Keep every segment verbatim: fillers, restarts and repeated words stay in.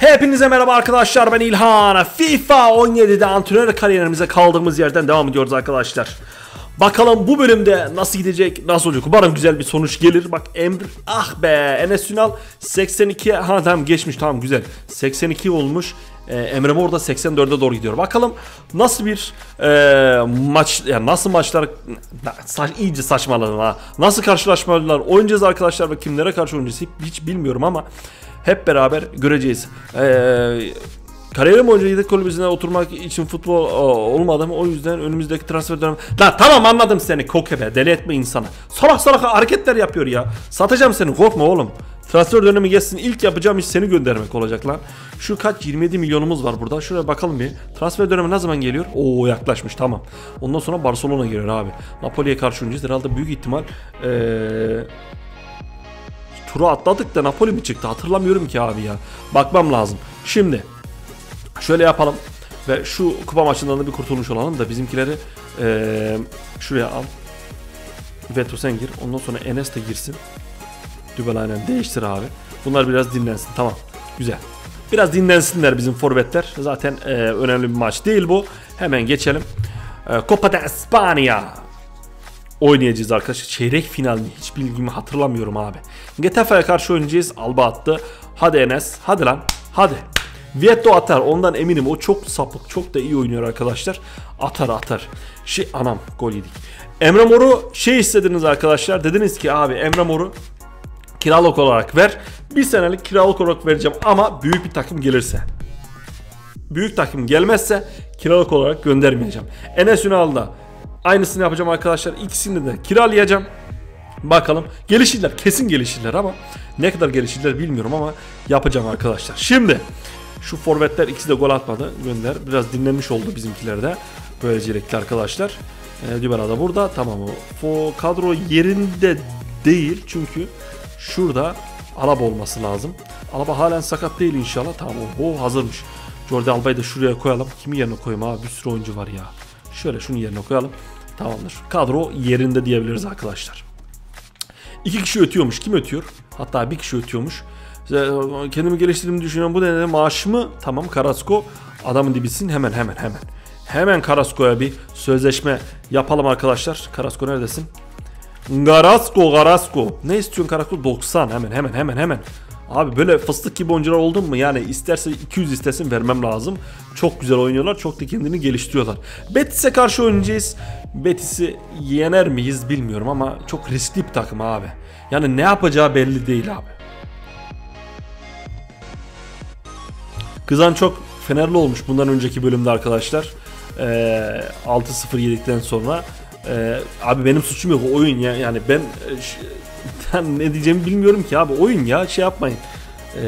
Hepinize merhaba arkadaşlar, ben İlhan. FIFA on yedide antrenör kariyerimize kaldığımız yerden devam ediyoruz arkadaşlar. Bakalım bu bölümde nasıl gidecek, nasıl olacak? Umarım güzel bir sonuç gelir. Bak Emre, ah be, Enes Ünal seksen iki, ha tamam geçmiş, tamam güzel. seksen iki olmuş. Ee, Emre Mor da seksen dörde doğru gidiyor. Bakalım nasıl bir e, maç, yani nasıl maçlar, sa iyice saçmaladım ha. Nasıl karşılaşmalar oynayacağız arkadaşlar ve kimlere karşı oynayacağız hiç bilmiyorum ama hep beraber göreceğiz. Eee Kariyerim boyunca yedek kulübesine oturmak için futbol o, olmadım. O yüzden önümüzdeki transfer dönemi... Lan tamam anladım seni kokebe. Deli etme insanı. Salak salak hareketler yapıyor ya. Satacağım seni, korkma oğlum. Transfer dönemi geçsin. İlk yapacağım iş seni göndermek olacak lan. Şu kaç? yirmi yedi milyonumuz var burada. Şuraya bakalım bir. Transfer dönemi ne zaman geliyor? Oo yaklaşmış, tamam. Ondan sonra Barcelona geliyor abi. Napoli'ye karşı oynayacağız. Herhalde büyük ihtimal... Eee... Turu atladık da Napoli mi çıktı? Hatırlamıyorum ki abi ya. Bakmam lazım. Şimdi... Şöyle yapalım ve şu kupa maçından da bir kurtulmuş olalım da bizimkileri ee, şuraya al. Veto sen gir. Ondan sonra Enes de girsin. Dübel değiştir abi. Bunlar biraz dinlensin. Tamam. Güzel. Biraz dinlensinler bizim forvetler. Zaten ee, önemli bir maç değil bu. Hemen geçelim. E, Copa de España oynayacağız arkadaşlar. Çeyrek final mi? Hiç bilgimi hatırlamıyorum abi. Getafe'ye karşı oynayacağız. Alba attı. Hadi Enes. Hadi lan. Hadi. Vietto atar, ondan eminim. O çok sapık, çok da iyi oynuyor arkadaşlar. Atar atar. Şey anam, gol yedik. Emre Mor'u şey istediniz arkadaşlar. Dediniz ki abi Emre Mor'u kiralık olarak ver. Bir senelik kiralık olarak vereceğim ama büyük bir takım gelirse. Büyük takım gelmezse kiralık olarak göndermeyeceğim. Enes Ünal'da aynısını yapacağım arkadaşlar. İkisini de kiralayacağım. Bakalım gelişirler, kesin gelişirler ama ne kadar gelişirler bilmiyorum ama yapacağım arkadaşlar. Şimdi şu forvetler ikisi de gol atmadı, gönder. Biraz dinlenmiş oldu bizimkiler de. Böylecelikle arkadaşlar. E, Dybala da burada. Tamam o. O kadro yerinde değil çünkü şurada Alaba olması lazım. Alaba halen sakat değil inşallah. Tamam o hazırmış. Jordi Alba'yı da şuraya koyalım. Kimi yerine koyayım abi? Bir sürü oyuncu var ya. Şöyle şunu yerine koyalım. Tamamdır. Kadro yerinde diyebiliriz arkadaşlar. İki kişi ötüyormuş. Kim ötüyor? Hatta bir kişi ötüyormuş. Kendimi geliştirdiğimi düşünüyorum. Bu nedenle maaşımı tamam Carrasco adamın dibisin hemen hemen hemen. Hemen Carrasco'ya bir sözleşme yapalım arkadaşlar. Carrasco neredesin? Carrasco Carrasco. Ne istiyorsun Carrasco? doksan hemen hemen hemen hemen. Abi böyle fıstık gibi oyuncular oldun mu? Yani isterse iki yüz istesin vermem lazım. Çok güzel oynuyorlar. Çok da kendini geliştiriyorlar. Betis'e karşı oynayacağız. Betis'i yener miyiz bilmiyorum ama çok riskli bir takım abi. Yani ne yapacağı belli değil abi. Kızan çok Fenerli olmuş bundan önceki bölümde arkadaşlar. Ee, altı sıfır yedikten sonra. Ee, abi benim suçum yok. Oyun ya. Yani ben e, ne diyeceğimi bilmiyorum ki abi. Oyun ya. Şey yapmayın. Ee,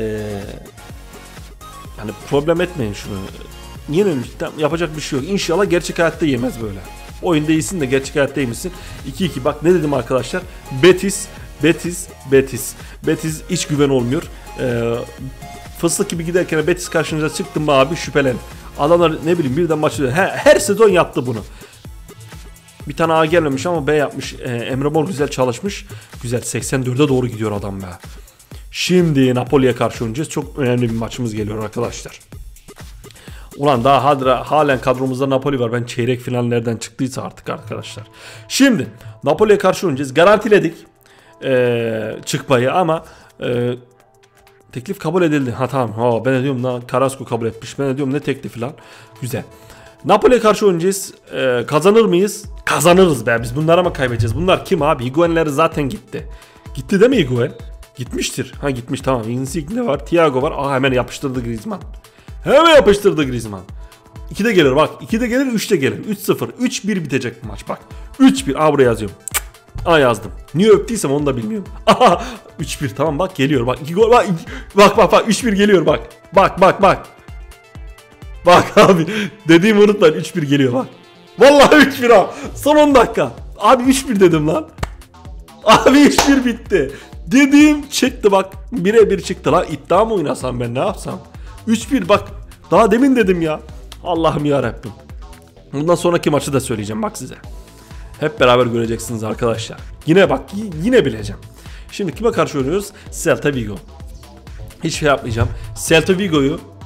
yani problem etmeyin şunu. Yenilmiş. Yapacak bir şey yok. İnşallah gerçek hayatta yemez böyle. Oyunda iyisin de gerçek hayatta yemişsin. iki iki. Bak ne dedim arkadaşlar. Betis. Betis. Betis. Betis hiç güven olmuyor. Eee Fıstık gibi giderken Betis karşınıza çıktım mı abi şüphelen. Adamlar ne bileyim birden maçı her, her sezon yaptı bunu. Bir tane A gelmemiş ama B yapmış. Ee, Emre Mor güzel çalışmış. Güzel seksen dörde doğru gidiyor adam be. Şimdi Napoli'ye karşı oynayacağız. Çok önemli bir maçımız geliyor arkadaşlar. Ulan daha hadra, halen kadromuzda Napoli var. Ben çeyrek final nereden çıktıysa artık arkadaşlar. Şimdi Napoli'ye karşı oynayacağız. Garantiledik ee, çıkmayı ama ee, teklif kabul edildi. Ha tamam. Ha, ben de diyorum lan Carrasco kabul etmiş. Ben de diyorum ne teklifi lan. Güzel. Napoli'ye karşı oynayacağız. Ee, kazanır mıyız? Kazanırız be. Biz bunlara mı kaybedeceğiz? Bunlar kim abi? Higuain'leri zaten gitti. Gitti değil mi Higuain? Gitmiştir. Ha gitmiş tamam. Insigne var. Thiago var. Aa hemen yapıştırdı Griezmann. Hemen yapıştırdı Griezmann. iki de gelir bak. iki de gelir. üç de gelir. üç sıfır. üç bir bitecek bu maç bak. üç bir. Aa buraya yazıyorum. Aa yazdım. Niye öptüysem onu da bilmiyorum. Aha üç bir tamam bak geliyor bak. iki gol bak. Bak bak bak üç bir geliyor bak. Bak bak bak. Bak abi dediğimi unutmayın üç bir geliyor bak. Vallahi üç bir abi. Son on dakika. Abi üç bir dedim lan. Abi üç bir bitti. Dediğim çıktı bak. bire bir çıktı lan. İddia mı oynasam ben ne yapsam? üç bir bak. Daha demin dedim ya. Allah'ım ya Rabbim. Bundan sonraki maçı da söyleyeceğim bak size. Hep beraber göreceksiniz arkadaşlar. Yine bak yine bileceğim. Şimdi kime karşı oynuyoruz? Celta Vigo. Hiç şey yapmayacağım. Celta Vigo'yu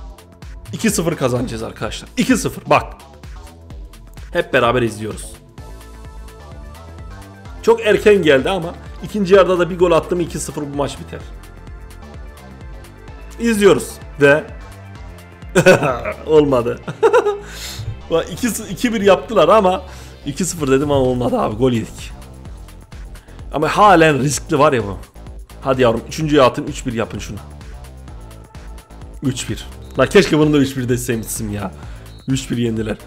iki sıfır kazanacağız arkadaşlar. iki sıfır bak. Hep beraber izliyoruz. Çok erken geldi ama ikinci yarıda da bir gol attım, iki sıfır bu maç biter. İzliyoruz ve olmadı. iki bir yaptılar ama iki sıfır dedim ama olmadı abi, gol yedik. Ama halen riskli var ya bu. Hadi yavrum üçüncüye atın, üç bir yapın şunu. üç bir. La keşke bunu da üç bir deseymişsin ya. üç bir yendiler.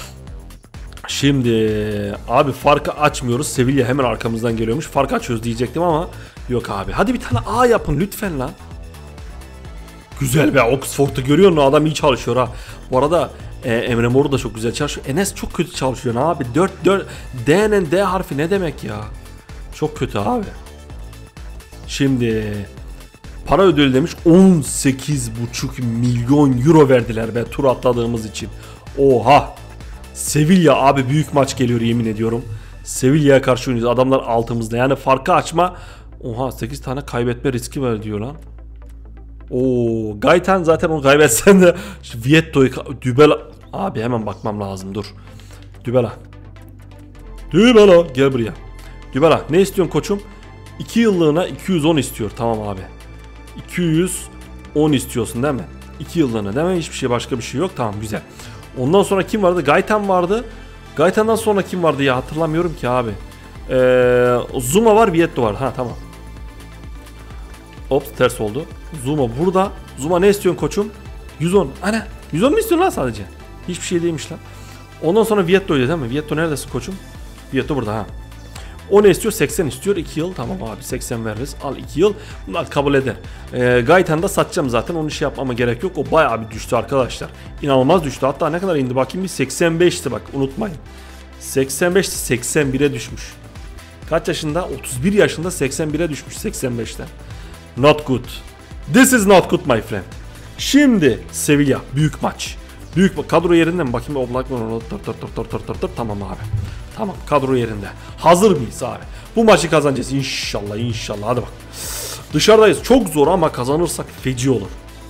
Şimdi abi farkı açmıyoruz. Sevilla hemen arkamızdan geliyormuş. Farkı açıyoruz diyecektim ama yok abi. Hadi bir tane A yapın lütfen lan. Güzel be, Oxford'u görüyor musun? Adam iyi çalışıyor ha. Bu arada e, Emre Mor da çok güzel çalışıyor. Enes çok kötü çalışıyor abi. dört dört D'nin D harfi ne demek ya? Çok kötü abi. Şimdi para ödülü demiş, on sekiz buçuk milyon euro verdiler be tur atladığımız için. Oha. Sevilla abi, büyük maç geliyor yemin ediyorum. Sevilla'ya karşı oynuyoruz. Adamlar altımızda. Yani farkı açma. Oha, sekiz tane kaybetme riski var diyor lan. Oo, Gaytan zaten onu kaybetsen de Vietto'yu, Dybala abi hemen bakmam lazım, dur. Dybala. Dybala gel buraya. Dybala ne istiyorsun koçum? iki yıllığına iki yüz on istiyor. Tamam abi. iki yüz on istiyorsun değil mi? iki yıllığına değil mi? Hiçbir şey, başka bir şey yok. Tamam, güzel. Ondan sonra kim vardı? Gaytan vardı. Gaytan'dan sonra kim vardı ya, hatırlamıyorum ki abi. Ee, Zuma var, Vietto var. Ha tamam. Ops, ters oldu. Zuma burada. Zuma ne istiyorsun koçum? yüz on. Ana, yüz on mu istiyorsun lan sadece? Hiçbir şey değilmiş lan. Ondan sonra Vietto'ydu değil mi? Vietto neredesin koçum? Vietto burada ha. O ne istiyor? seksen istiyor. iki yıl. Tamam abi, seksen veririz. Al iki yıl. Bunlar kabul eder. Ee, Gaytan'da satacağım zaten. Onu şey yapmama gerek yok. O bayağı bir düştü arkadaşlar. İnanılmaz düştü. Hatta ne kadar indi bakayım bir, seksen beşti bak, unutmayın. seksen beşti, seksen bire düşmüş. Kaç yaşında? otuz bir yaşında seksen bire düşmüş seksen beşten. Not good. This is not good my friend. Şimdi Sevilla büyük maç. Büyük kadro yerinde mi? Bakayım Oblak mı? Tamam abi. Tamam, kadro yerinde. Hazır mıyız abi? Bu maçı kazanacağız inşallah, inşallah. Hadi bak. Dışarıdayız. Çok zor ama kazanırsak feci olur.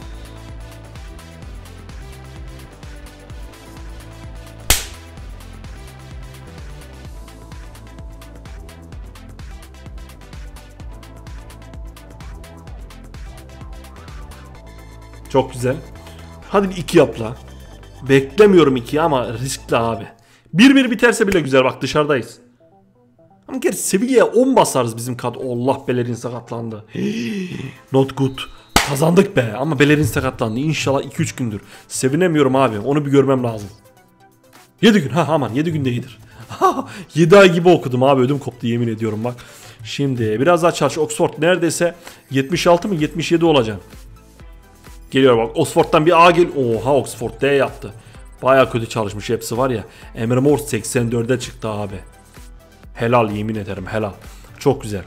Çok güzel. Hadi bir iki yap la. Beklemiyorum iki ama riskli abi. bir bir biterse bile güzel, bak dışarıdayız. Ama gerçi Sevilla'ya on basarız bizim kadro. Allah, Bellerin sakatlandı. Not good. Kazandık be ama Bellerin sakatlandı. İnşallah iki üç gündür. Sevinemiyorum abi. Onu bir görmem lazım. yedi gün. Ha aman, yedi günde iyidir. yedi ay gibi okudum abi. Ödüm koptu yemin ediyorum bak. Şimdi biraz daha çalış. Oxford neredeyse yetmiş altı mı yetmiş yedi olacak. Geliyor bak. Oxford'dan bir A gel. Oha, Oxford D yaptı. Baya kötü çalışmış hepsi var ya. Emre Mor seksen dörde çıktı abi. Helal, yemin ederim helal. Çok güzel.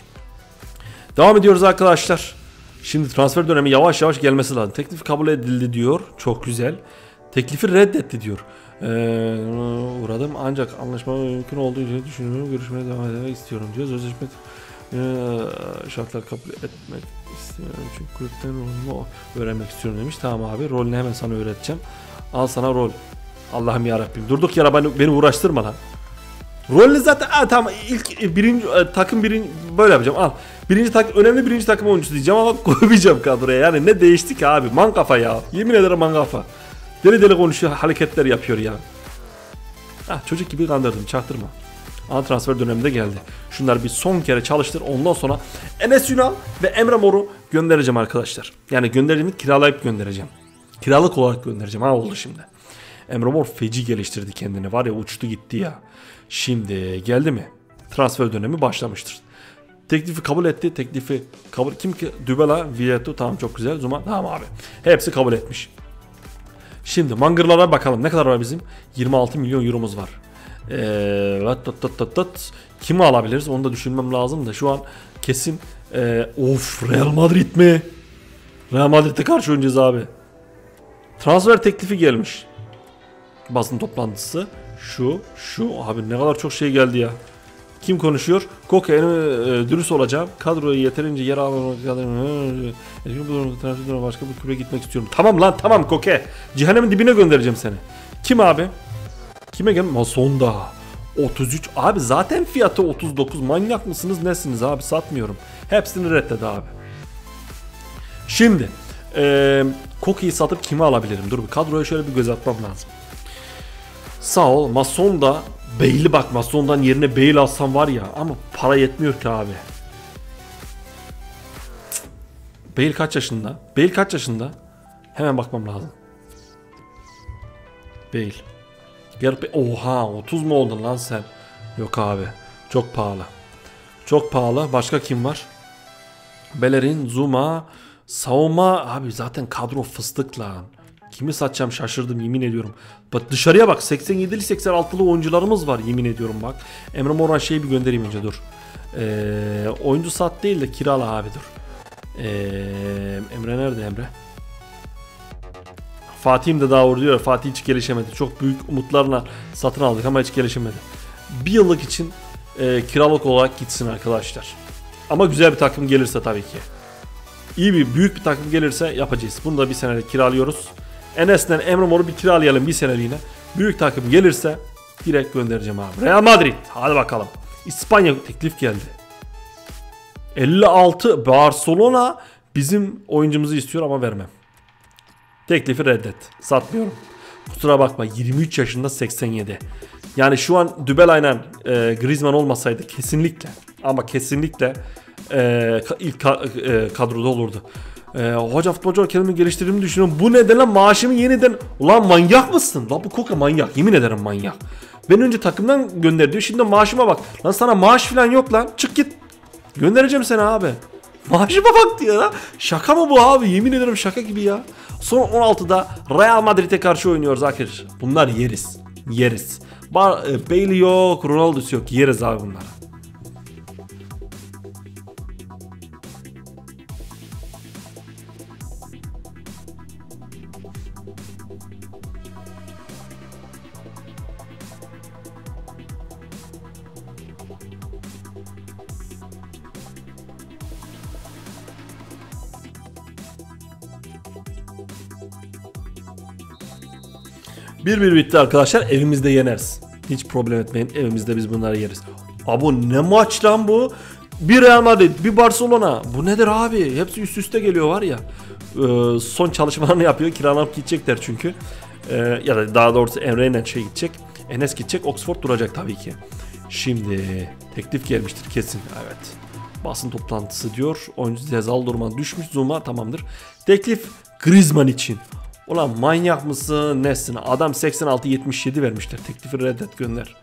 Devam ediyoruz arkadaşlar. Şimdi transfer dönemi yavaş yavaş gelmesi lazım. Teklif kabul edildi diyor. Çok güzel. Teklifi reddetti diyor. Ee, uğradım ancak anlaşma mümkün olduğu için düşünüyorum. Görüşmeye devam etmek istiyorum diyor. Sözleşme ee, şartlar kabul etmek istiyorum. Çünkü kulüpten rolümü öğrenmek istiyorum demiş. Tamam abi, rolünü hemen sana öğreteceğim. Al sana rol. Allah'ım yarabbim. Durduk yere beni, beni uğraştırma lan. Rolünü zaten aa, tamam, ilk birinci e, takım birinci böyle yapacağım. Al. Birinci takım, önemli birinci takım oyuncusu diyeceğim ama koymayacağım kadroya. Yani ne değişti ki abi? Man kafa ya. Yemin ederim man kafa. Deli deli konuşuyor, hareketler yapıyor ya. Ah, çocuk gibi kandırdım, çaktırma. Ana transfer döneminde geldi. Şunlar bir son kere çalıştır. Ondan sonra Enes Ünal ve Emre Mor'u göndereceğim arkadaşlar. Yani gönderdiğimi kiralayıp göndereceğim. Kiralık olarak göndereceğim. Ha, oldu şimdi. Emre Mor feci geliştirdi kendini. Var ya, uçtu gitti ya. Şimdi geldi mi? Transfer dönemi başlamıştır. Teklifi kabul etti. Teklifi kabul. Kim ki? Dybala, Vietto. Tamam, çok güzel. Zuma. Tamam abi. Hepsi kabul etmiş. Şimdi mangırlara bakalım. Ne kadar var bizim? yirmi altı milyon euromuz var. Ee, tat, tat, tat, tat. Kimi alabiliriz? Onu da düşünmem lazım da şu an kesin. E, of, Real Madrid mi? Real Madrid'e karşı oynayacağız abi. Transfer teklifi gelmiş. Basın toplantısı. Şu, şu. Abi ne kadar çok şey geldi ya. Kim konuşuyor? Koke, e, dürüst olacağım. Kadroya yeterince yer almamak kadar başka bir kulübe gitmek istiyorum. Tamam lan tamam Koke. Cehennemin dibine göndereceğim seni. Kim abi? Kime gel? Masonda. otuz üç. Abi zaten fiyatı otuz dokuz. Manyak mısınız nesiniz abi? Satmıyorum. Hepsini reddet abi. Şimdi e, Koke'yi satıp kimi alabilirim? Dur bir kadroya şöyle bir göz atmam lazım. Sağ ol. Masonda Bale'i bak, Mason'dan yerine Bale alsam var ya, ama para yetmiyor ki abi. Bale kaç yaşında? Bale kaç yaşında? Hemen bakmam lazım. Bale. Gareth Bale. Oha otuz mu oldun lan sen? Yok abi. Çok pahalı. Çok pahalı. Başka kim var? Bellerin, Zuma, Savunma. Abi zaten kadro fıstık lan. Kimi satacağım şaşırdım yemin ediyorum. Bak dışarıya bak, seksen yedili seksen altılı oyuncularımız var yemin ediyorum bak. Emre Moran şeyi bir göndereyim önce dur. Ee, oyuncu sat değil de kirala abi dur. Ee, Emre nerede Emre? Fatih'im de daha diyor. Fatih hiç gelişemedi. Çok büyük umutlarla satın aldık ama hiç gelişemedi. Bir yıllık için e, kiralık olarak gitsin arkadaşlar. Ama güzel bir takım gelirse tabii ki. İyi bir büyük bir takım gelirse yapacağız. Bunu da bir senelik kiralıyoruz. Enes'ten Emre Mor'u bir kiralayalım bir seneliğine. Büyük takım gelirse direkt göndereceğim abi. Real Madrid. Hadi bakalım. İspanya teklif geldi. elli altı Barcelona bizim oyuncumuzu istiyor ama vermem. Teklifi reddet. Satmıyorum. Kusura bakma, yirmi üç yaşında seksen yedi. Yani şu an Dübelay'la e, Griezmann olmasaydı kesinlikle ama kesinlikle e, ilk ka, e, kadroda olurdu. E, hoca futbolcu kendimi geliştirdiğimi düşünüyorum. Bu nedenle maaşımı yeniden... Ulan manyak mısın? Lan bu Koke manyak. Yemin ederim manyak. Beni önce takımdan gönder diyor. Şimdi maaşıma bak. Lan sana maaş falan yok lan. Çık git. Göndereceğim seni abi. Maaşıma bak diyor ya. Şaka mı bu abi? Yemin ederim şaka gibi ya. Son on altıda Real Madrid'e karşı oynuyoruz arkadaşlar. Bunlar yeriz. Yeriz. Bar, e, Bale yok, Ronaldo'su yok. Yeriz abi bunları. bir bir bitti arkadaşlar. Evimizde yeneriz. Hiç problem etmeyin. Evimizde biz bunları yeriz. Abi ne maç lan bu? Bir Real Madrid, bir Barcelona. Bu nedir abi? Hepsi üst üste geliyor var ya. Ee, son çalışmalarını yapıyor. Kiralanıp gidecekler çünkü. Ee, ya da daha doğrusu Emre ile şey gidecek. Enes gidecek. Oxford duracak tabii ki. Şimdi teklif gelmiştir kesin. Evet. Basın toplantısı diyor. Oyuncu cezalı duruma düşmüş. Zuma tamamdır. Teklif Griezmann için. Ulan manyak mısın nesin? Adam seksen altı yetmiş yedi vermişler. Teklifi reddet gönder.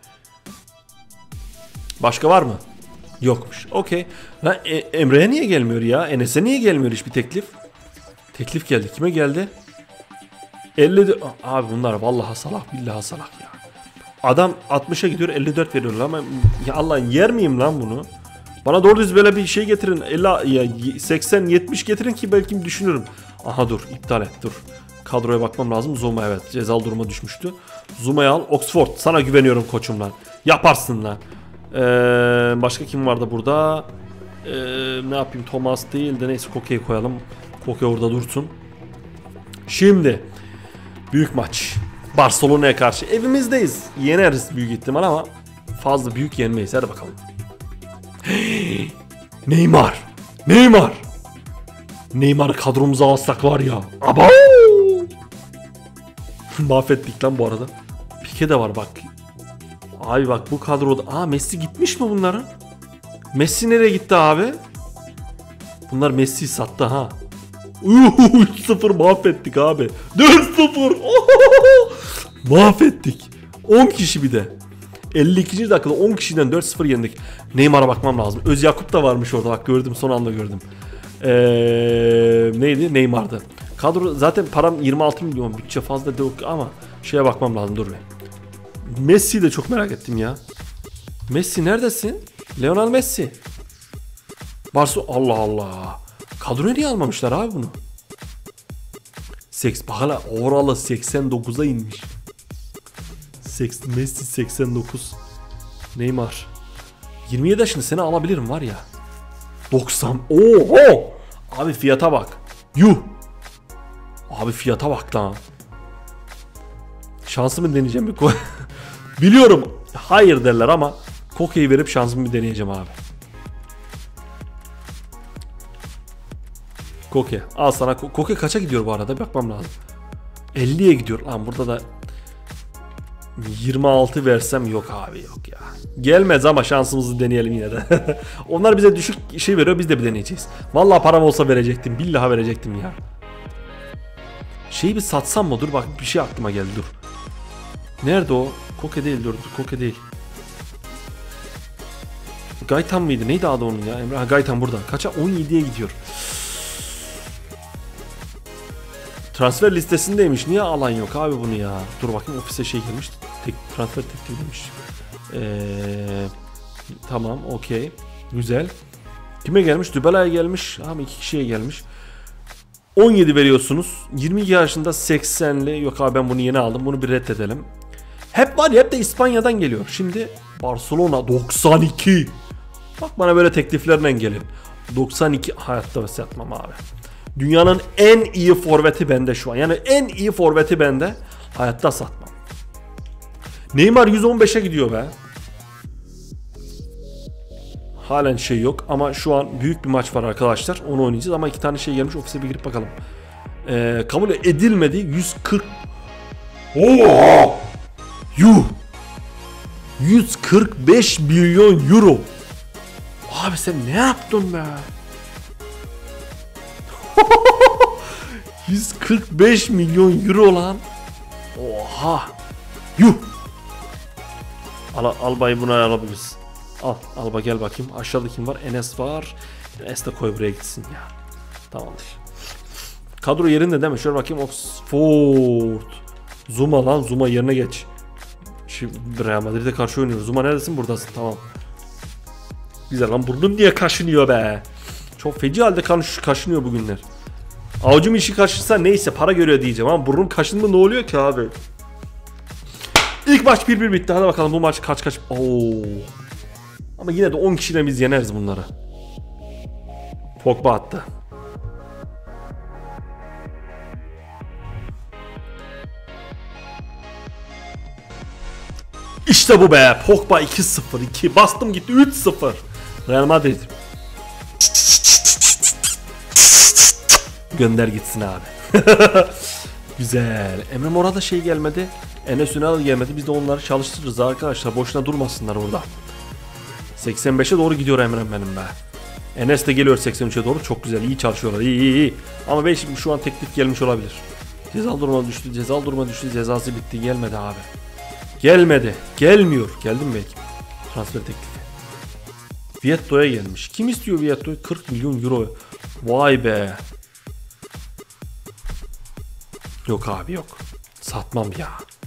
Başka var mı? Yokmuş. Okey. Lan e, Emre'ye niye gelmiyor ya? Enes'e niye gelmiyor hiçbir teklif? Teklif geldi. Kime geldi? elli Abi bunlar vallahi salak billahi salak ya. Adam altmışa gidiyor elli dört veriyor ama ya Allah'ın yer miyim lan bunu? Bana doğru düz böyle bir şey getirin. elli ya seksen yetmiş getirin ki belki düşünürüm. Aha dur iptal et dur. Kadroya bakmam lazım. Zuma evet cezalı duruma düşmüştü. Zuma'yı al. Oxford sana güveniyorum koçum lan. Yaparsın lan. Ee, başka kim vardı burada? Ee, ne yapayım Thomas değil de neyse Koke'yi koyalım. Koke orada dursun. Şimdi büyük maç. Barcelona'ya karşı evimizdeyiz. Yeneriz büyük ihtimal ama fazla büyük yenmeyiz. Hadi bakalım. Neymar. Neymar. Neymar'ı kadromuza alsak var ya. Aba! Mahvettik lan bu arada. Pique de var bak. Abi bak bu kadroda. Aa Messi gitmiş mi bunların? Messi nereye gitti abi? Bunlar Messi'yi sattı ha. üç sıfır mahvettik abi. dört sıfır. Mahvettik. on kişi bir de. elli ikinci dakikada on kişiden dört sıfır yendik. Neymar'a bakmam lazım. Öz Yakup da varmış orada bak gördüm son anda gördüm. Ee, neydi? Neymar'dı. Kadro zaten param yirmi altı milyon bütçe fazla yok ama şeye bakmam lazım dur be. Messi'yi de çok merak ettim ya. Messi neredesin? Lionel Messi. Barsu Allah Allah. Kadroya niye almamışlar abi bunu? Seks bak hala oralı seksen dokuza inmiş. Seks, Messi seksen dokuz. Neymar yirmi yedi yaşında seni alabilirim var ya. doksan. Oho! Abi fiyata bak. Yuh. Abi fiyata bak lan. Şansımı deneyeceğim bir koy. Biliyorum hayır derler ama Koke'yi verip şansımı bir deneyeceğim abi. Koke. Al sana. Koke kaça gidiyor bu arada? Bakmam lazım. elliye gidiyor. Lan burada da yirmi altı versem yok abi yok ya. Gelmez ama şansımızı deneyelim yine de. Onlar bize düşük şey veriyor, biz de bir deneyeceğiz. Vallahi param olsa verecektim. Billahi verecektim ya. Şeyi bir satsam mı? Dur bak bir şey aklıma geldi dur. Nerede o? Koke değil dur, dur Koke değil. Gaytan mıydı? Neydi adı onun ya? Emre ha, Gaytan burada. Kaça? on yediye gidiyor. Transfer listesindeymiş. Niye alan yok abi bunu ya? Dur bakayım ofise şey gelmiş. Tek, transfer teklifi demiş. Ee, tamam okey. Güzel. Kime gelmiş? Dybela'ya gelmiş. Ama iki kişiye gelmiş. on yedi veriyorsunuz. yirmi iki yaşında seksenli. Yok abi ben bunu yeni aldım. Bunu bir reddedelim. Hep var ya hep de İspanya'dan geliyor. Şimdi Barcelona doksan iki. Bak bana böyle tekliflerden gelin. doksan iki hayatta satmam abi. Dünyanın en iyi forveti bende şu an. Yani en iyi forveti bende. Hayatta satmam. Neymar yüz on beşe gidiyor be. Halen şey yok ama şu an büyük bir maç var arkadaşlar. Onu oynayacağız ama iki tane şey gelmiş. Ofise bir girip bakalım. Ee, kabul edilmedi. yüz kırk. Oha! Yuh! yüz kırk beş milyon euro. Abi sen ne yaptın be? yüz kırk beş milyon euro lan. Oha. Yuh. Al, Alba'yı buna alabiliriz. Al Alba gel bakayım. Aşağıda kim var? Enes var. Enes de koy buraya gitsin ya. Tamamdır. Kadro yerinde değil mi? Şöyle bakayım. Oxford. Zuma lan. Zuma yerine geç. Şimdi Real Madrid'e karşı oynuyoruz. Zuma neredesin? Buradasın. Tamam. Güzel lan. Burnum niye kaşınıyor be? Çok feci halde kaşınıyor bugünler. Avucum işi kaşınsa neyse para görüyor diyeceğim ama burnum kaşınma ne oluyor ki abi? İlk maç bir bir bitti. Hadi bakalım bu maç kaç kaç. Oo. Ama yine de on kişiyle biz yeneriz bunları. Pogba attı. İşte bu be. Pogba iki sıfır iki. Bastım gitti üç sıfır. Real Madrid. Gönder gitsin abi. Güzel. Emre Mor'a da şey gelmedi. Enes Ünal gelmedi. Biz de onları çalıştırırız arkadaşlar. Boşuna durmasınlar orada. seksen beşe doğru gidiyor Emre'm benim be. Enes de geliyor seksen üçe doğru. Çok güzel. İyi çalışıyorlar. İyi iyi iyi. Ama ben şimdi şu an teklif gelmiş olabilir. Ceza duruma düştü. Ceza duruma düştü. Cezası bitti. Gelmedi abi. Gelmedi. Gelmiyor. Geldi mi belki? Transfer teklifi. Vietto'ya gelmiş. Kim istiyor Vietto'yu? kırk milyon euro. Vay be. Yok abi yok. Satmam ya.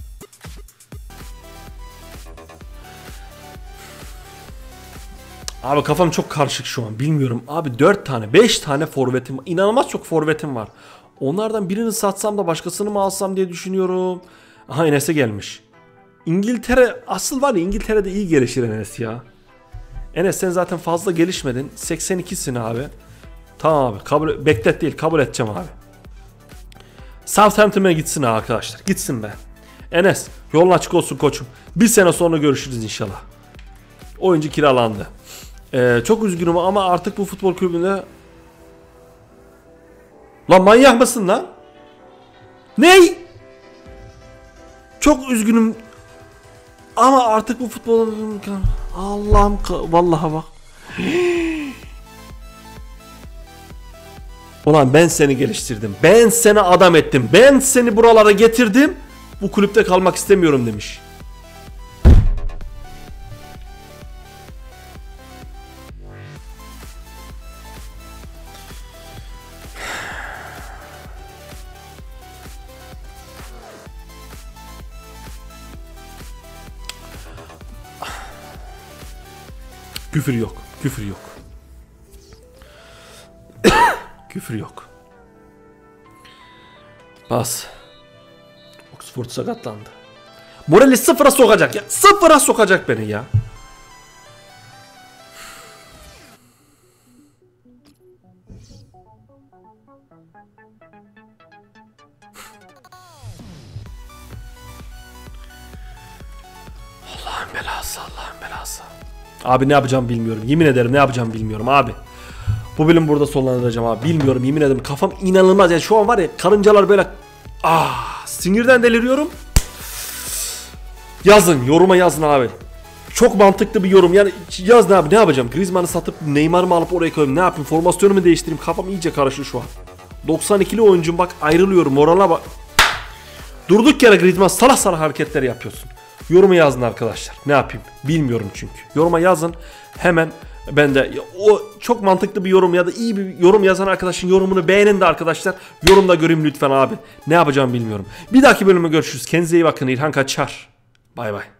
Abi kafam çok karışık şu an. Bilmiyorum. Abi dört tane, beş tane forvetim. İnanılmaz çok forvetim var. Onlardan birini satsam da başkasını mı alsam diye düşünüyorum. Aha Enes'e gelmiş. İngiltere asıl var ya İngiltere'de iyi gelişir Enes ya. Enes sen zaten fazla gelişmedin. seksen ikisin abi. Tamam abi. Kabul, beklet değil. Kabul edeceğim abi. Southampton'a gitsin arkadaşlar. Gitsin be. Enes yolun açık olsun koçum. Bir sene sonra görüşürüz inşallah. Oyuncu kiralandı. Ee, çok üzgünüm ama artık bu futbol kulübünde... Lan manyak mısın lan? Ney? Çok üzgünüm. Ama artık bu futbol... Allah'ım vallahi bak. Ulan ben seni geliştirdim. Ben seni adam ettim. Ben seni buralara getirdim. Bu kulüpte kalmak istemiyorum demiş. Küfür yok. Küfür yok. Küfür yok. Bas. Oxford sakatlandı. Morali sıfıra sokacak ya. Sıfıra sokacak beni ya. Allah'ın belası, Allah'ın belası. Abi ne yapacağım bilmiyorum. Yemin ederim ne yapacağım bilmiyorum abi. Bu bölüm burada sonlandıracağım abi. Bilmiyorum, yemin ederim. Kafam inanılmaz. Yani şu an var ya, karıncalar böyle ah, sinirden deliriyorum. Yazın, yoruma yazın abi. Çok mantıklı bir yorum. Yani yaz ne abi, ne yapacağım? Griezmann'ı satıp Neymar'ımı alıp oraya koyayım. Ne yapayım? Formasyonumu değiştireyim. Kafam iyice karıştı şu an. doksan ikili oyuncum bak, ayrılıyorum. Morala bak. Durduk yere Griezmann salak salak hareketler yapıyorsun. Yoruma yazın arkadaşlar. Ne yapayım? Bilmiyorum çünkü. Yoruma yazın. Hemen ben de o çok mantıklı bir yorum ya da iyi bir yorum yazan arkadaşın yorumunu beğenin de arkadaşlar. Yorumda göreyim lütfen abi. Ne yapacağımı bilmiyorum. Bir dahaki bölüme görüşürüz. Kendinize iyi bakın. İlhan kaçar. Bay bay.